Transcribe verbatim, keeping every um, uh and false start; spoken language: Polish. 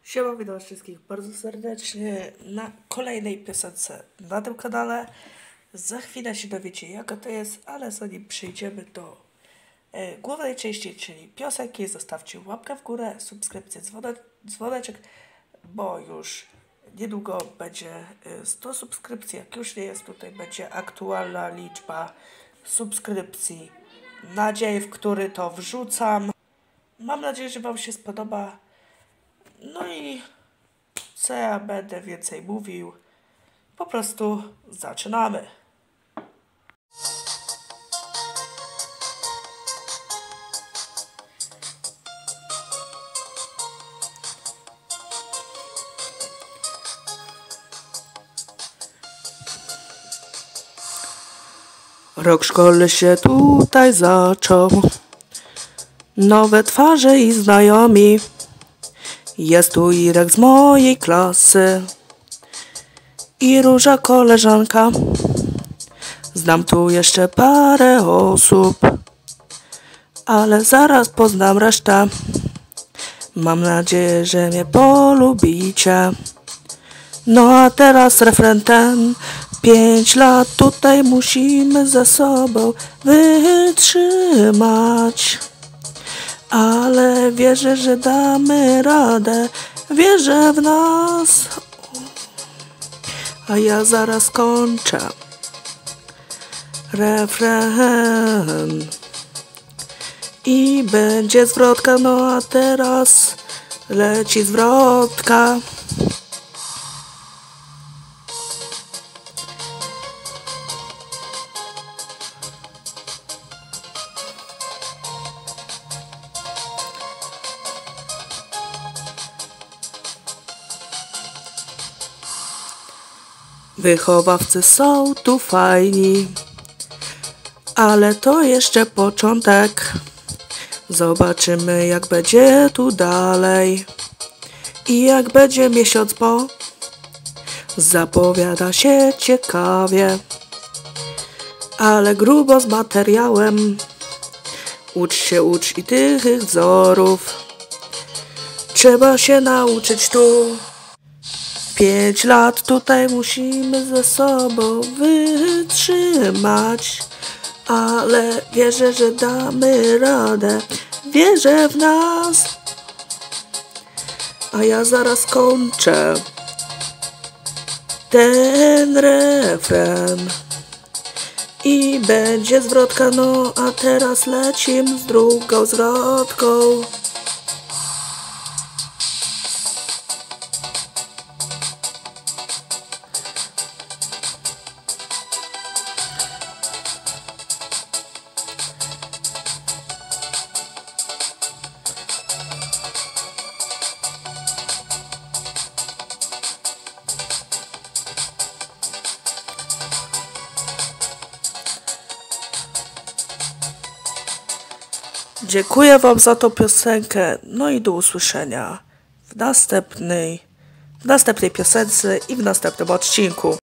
Siema, witam wszystkich bardzo serdecznie na kolejnej piosence na tym kanale. Za chwilę się dowiecie, jaka to jest, ale zanim przejdziemy do e, głównej części, czyli piosenki, zostawcie łapkę w górę, subskrypcję, dzwone, dzwoneczek, bo już niedługo będzie e, sto subskrypcji. Jak już nie jest, tutaj będzie aktualna liczba subskrypcji na dzień, w który to wrzucam. Mam nadzieję, że Wam się spodoba. No i co ja będę więcej mówił? Po prostu zaczynamy. Rok szkolny się tutaj zaczął. Nowe twarze i znajomi. Jest tu Irek z mojej klasy i Róża koleżanka. Znam tu jeszcze parę osób, ale zaraz poznam resztę. Mam nadzieję, że mnie polubicie. No a teraz refren ten. Pięć lat tutaj musimy ze sobą wytrzymać. Ale wierzę, że damy radę, wierzę w nas. A ja zaraz kończę refren i będzie zwrotka, no a teraz leci zwrotka. Wychowawcy są tu fajni, ale to jeszcze początek. Zobaczymy, jak będzie tu dalej i jak będzie miesiąc po. Zapowiada się ciekawie, ale grubo z materiałem. Ucz się, ucz i tych wzorów. Trzeba się nauczyć tu. Pięć lat tutaj musimy ze sobą wytrzymać, ale wierzę, że damy radę, wierzę w nas. A ja zaraz kończę ten refren i będzie zwrotka, no a teraz lecimy z drugą zwrotką. Dziękuję Wam za tą piosenkę, no i do usłyszenia w następnej, w następnej piosence i w następnym odcinku.